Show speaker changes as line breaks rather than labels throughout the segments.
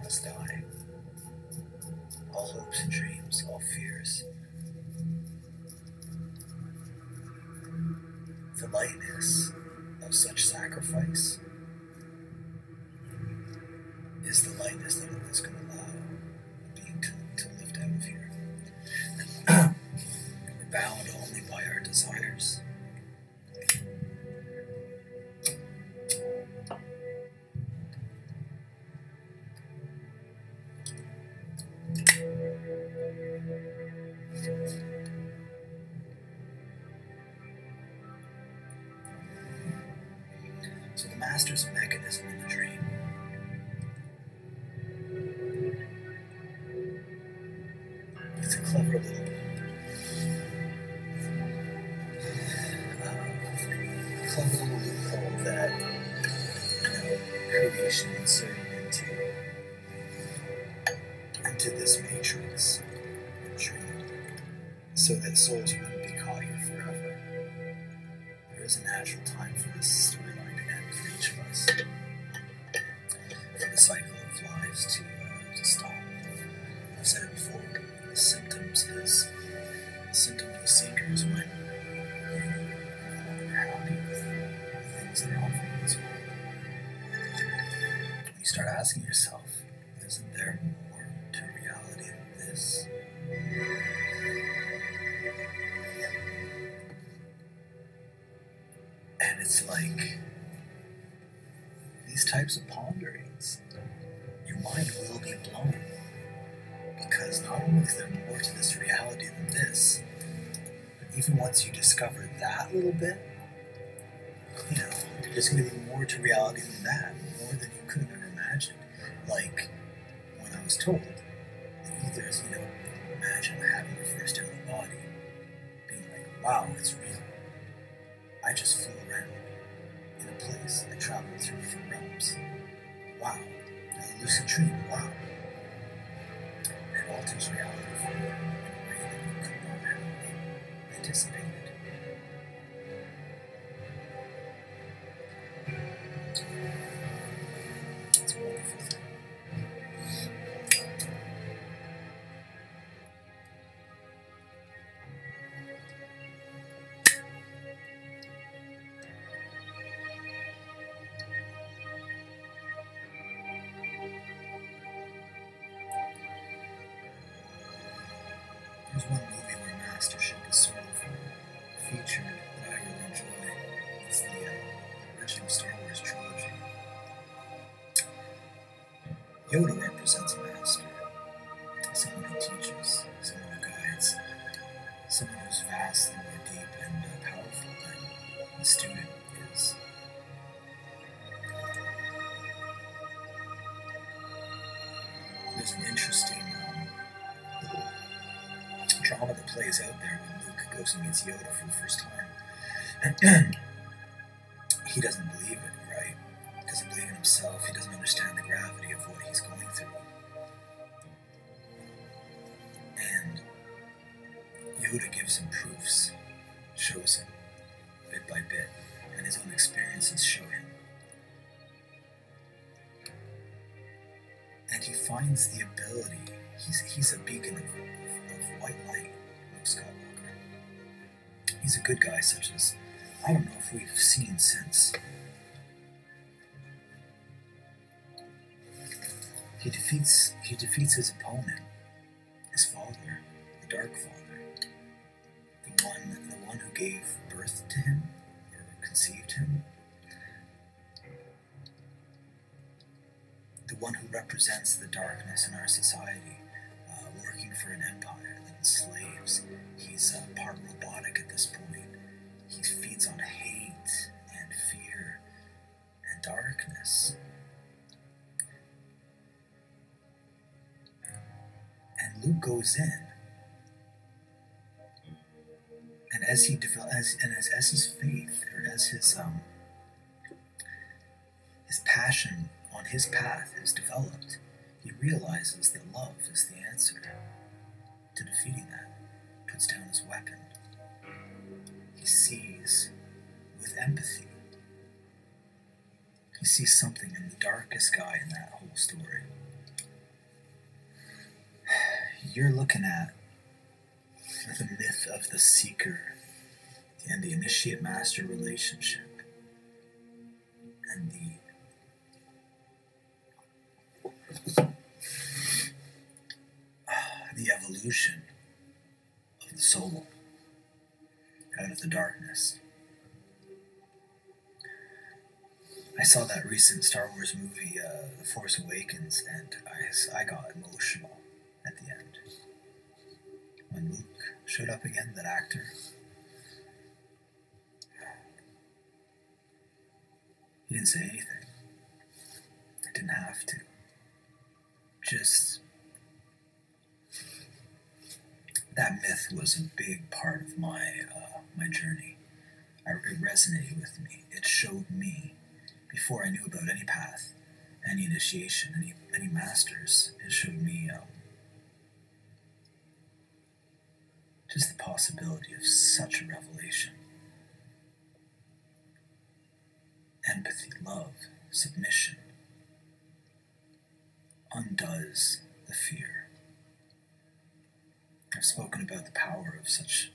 must die. All hopes and dreams, all fears. The lightness of such sacrifice is the lightness that is going to allow a being to lift out of here. We're bound only by our desires. So the master's mechanism in the dream it's a clever little loophole that creation inserted into this matrix dream, so that souls wouldn't be caught here forever. There is a natural time for this storyline to end for each of us, for the cycle of lives to stop. I've said it before. The symptom of the seeker is when you're happy with the things that are offered in this world. You start asking yourself, isn't there more to reality than this? And it's like these types of ponderings, your mind will be blown. Because not only is there more to this reality than this, but even once you discover that little bit, there's going to be more to reality than that, more than you could have ever imagined. Like when I was told that there's, imagine having your first out of the body, being like, wow, it's real. I just flew around in a place. I traveled through different realms. Wow. A lucid dream. Wow. It alters reality for you in a way that you could not have anticipated. It's a wonderful thing. There's one movie where mastership is sort of featured that I really enjoy. It's the original Star Wars trilogy. Yoda represents a master, someone who teaches, someone who guides, someone who's vastly more deep and powerful than the student is. There's an interesting little drama that plays out there when Luke goes and meets Yoda for the first time. And he doesn't believe it, right? He doesn't believe in himself. He doesn't understand the gravity of what he's going through. And Yoda gives him proofs, shows him bit by bit, and his own experiences show him. And he finds the ability. He's a beacon of white light, Luke Skywalker. He's a good guy, such as I don't know if we've seen since. He defeats his opponent, his father, the Dark Father, the one who gave birth to him or conceived him, the one who represents the darkness in our society, working for an empire that enslaves. He's part robotic at this point. He feeds on hate and fear and darkness. And Luke goes in, and as he as his faith, or as his passion on his path is developed, he realizes that love is the answer to defeating that. Puts down his weapon. He sees with empathy. He sees something in the darkest guy in that whole story. you're looking at the myth of the seeker and the initiate master relationship and the evolution of the soul out of the darkness. I saw that recent Star Wars movie, The Force Awakens, and I got emotional at the end. When Luke showed up again, that actor, he didn't say anything. I didn't have to. Just, that myth was a big part of my journey. It resonated with me. It showed me, before I knew about any path, any initiation, any masters, it showed me just the possibility of such a revelation. Empathy, love, submission undoes the fear. I've spoken about the power of such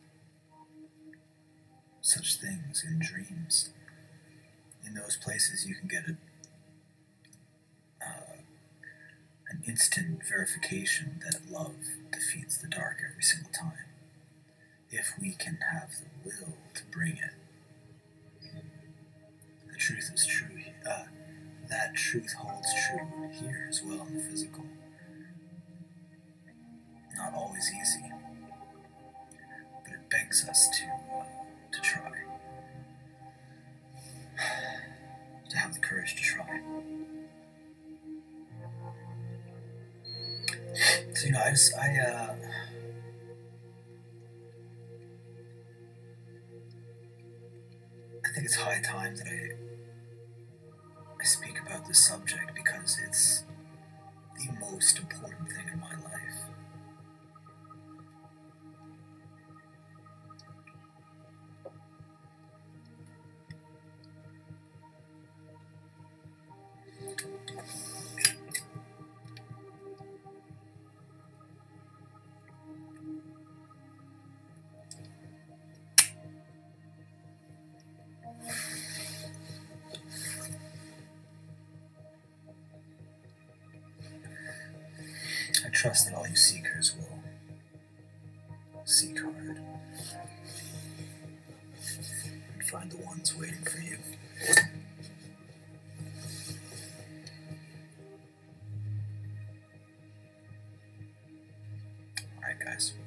things in dreams. In those places, you can get an instant verification that love defeats the dark every single time. If we can have the will to bring it. The truth is true. That truth holds true here as well in the physical. Not always easy, but it begs us to try. To have the courage to try. So, I think it's high time that I speak about this subject because it's the most important thing in my life. I trust that all you seekers will seek hard and find the ones waiting for you. Alright, guys.